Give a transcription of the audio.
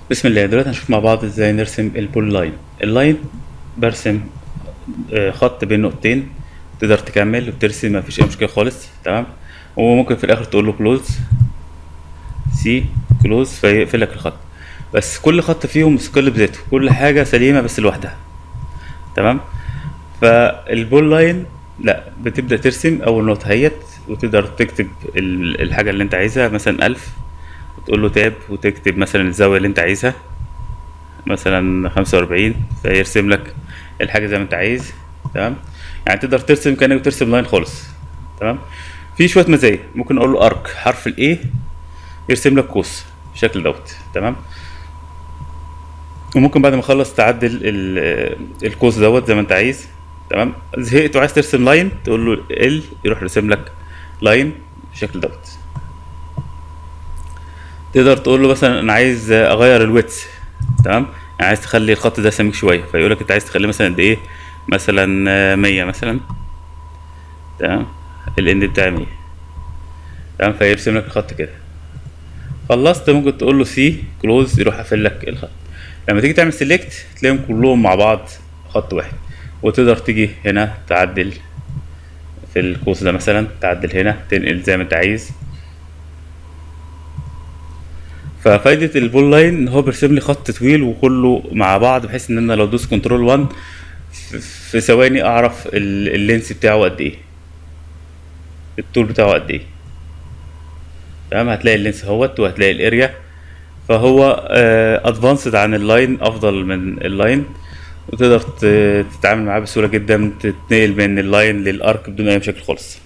بسم الله. دلوقتي هنشوف مع بعض ازاي نرسم البول لاين. اللاين برسم خط بين نقطتين، تقدر تكمل وترسم، مفيش اي مشكله خالص. تمام. وممكن في الاخر تقول له كلوز، سي كلوز، فيقفل لك الخط. بس كل خط فيهم مستقل بذاته، كل حاجه سليمه بس لوحدها. تمام. فالبول لاين لا، بتبدا ترسم اول نقطه اهيت، وتقدر تكتب الحاجه اللي انت عايزها، مثلا 1000، وتقول له تاب وتكتب مثلا الزاويه اللي انت عايزها، مثلا 45، فيرسم لك الحاجة زي ما انت عايز. تمام. يعني تقدر ترسم كأنك بترسم لاين خالص. تمام. في شوية مزايا، ممكن اقول له ارك حرف الايه يرسم لك قوس بالشكل دوت. تمام. وممكن بعد ما اخلص تعدل القوس دوت زي ما انت عايز. تمام. زهقت وعايز ترسم لاين، تقول له ال يروح يرسم لك لاين بالشكل دوت. تقدر تقول له مثلا انا عايز اغير الويتس. تمام. يعني عايز تخلي الخط ده سميك شويه، فيقول لك انت عايز تخليه مثلا قد ايه، مثلا 100 مثلا. تمام. الاند بتاعي 100. تمام. فيرسم لك الخط كده. خلصت ممكن تقول له سي كلوز يروح قافل لك الخط. لما تيجي تعمل سيلكت تلاقيهم كلهم مع بعض خط واحد. وتقدر تيجي هنا تعدل في القوس ده، مثلا تعدل هنا، تنقل زي ما انت عايز. ففايدة البول لاين ان هو بيرسم لي خط طويل وكله مع بعض، بحيث ان انا لو دوس كنترول 1 في ثواني اعرف اللينس بتاعه قد ايه، الطول بتاعه قد ايه. تمام. هتلاقي اللينس اهوت، وهتلاقي الاريا. فهو ادفانسد عن اللاين، افضل من اللاين. وتقدر تتعامل معاه بسهولة جدا، تتنقل من اللاين للارك بدون اي مشاكل خالص.